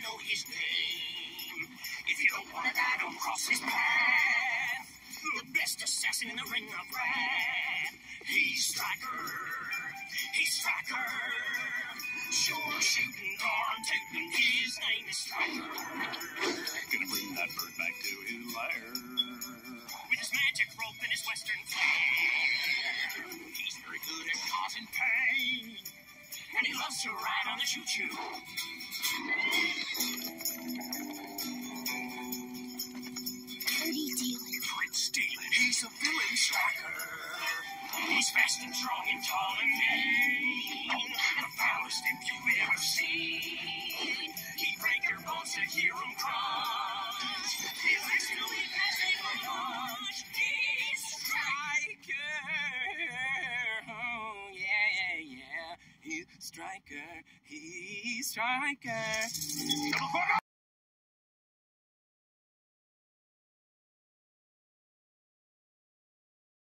know his name. If you don't want to die, don't cross his path. The best assassin in the ring of wrath. He's Striker. He's Striker. Sure shooting, arm tooting. His name is Striker. Gonna bring that bird back to his lair. With his magic rope and his western flair. He's very good at causing pain. And he loves to ride on the choo-choo. Pretty dealing. Prince Stealing, he's a villain striker. He's fast and strong and tall and mean. The foulest imp you've ever seen. He'd break your bones to hear him crunch. He'll last till he passes for lunch. He's Striker. Oh, yeah. He's Striker. He's Striker.